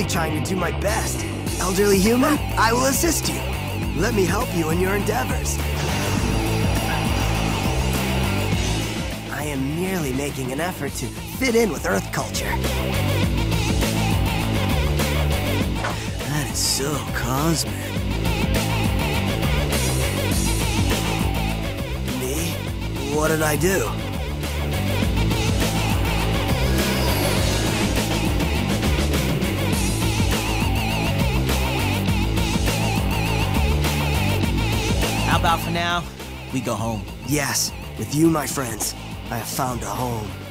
trying to do my best. Elderly human, I will assist you. Let me help you in your endeavors. I am merely making an effort to fit in with Earth culture. That is so cosmic. Me? What did I do? How about for now, we go home? Yes, with you, my friends, I have found a home.